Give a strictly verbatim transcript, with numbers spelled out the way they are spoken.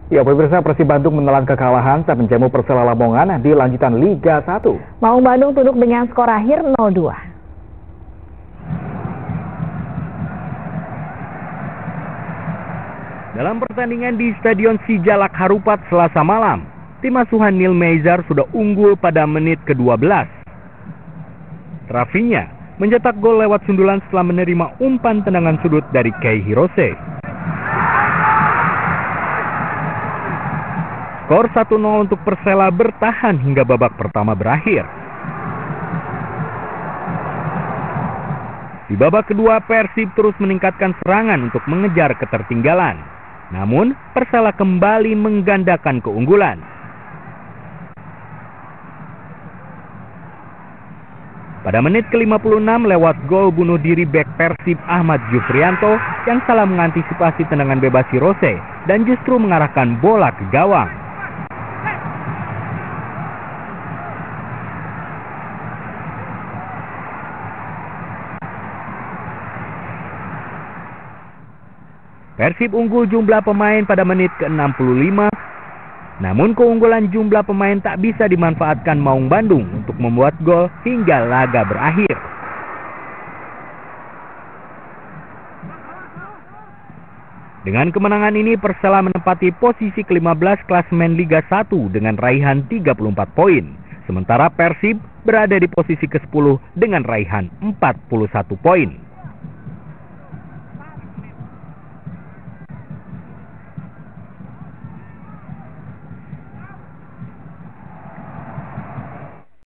Ya, pemirsa, Persib Bandung menelan kekalahan saat menjamu Persela Lamongan di lanjutan Liga satu. Maung Bandung tunduk dengan skor akhir nol dua. Dalam pertandingan di Stadion Sijalak Harupat Selasa malam, tim asuhan Neil Maizar sudah unggul pada menit ke dua belas. Rafinya mencetak gol lewat sundulan setelah menerima umpan tendangan sudut dari Kei Hirose. Skor satu nol untuk Persela bertahan hingga babak pertama berakhir. Di babak kedua, Persib terus meningkatkan serangan untuk mengejar ketertinggalan. Namun, Persela kembali menggandakan keunggulan. Pada menit ke lima puluh enam lewat gol bunuh diri bek Persib Ahmad Jufrianto yang salah mengantisipasi tendangan bebas Hirose dan justru mengarahkan bola ke gawang. Persib unggul jumlah pemain pada menit ke enam puluh lima, namun keunggulan jumlah pemain tak bisa dimanfaatkan Maung Bandung untuk membuat gol hingga laga berakhir. Dengan kemenangan ini, Persela menempati posisi ke lima belas klasemen Liga satu dengan raihan tiga puluh empat poin, sementara Persib berada di posisi ke sepuluh dengan raihan empat puluh satu poin.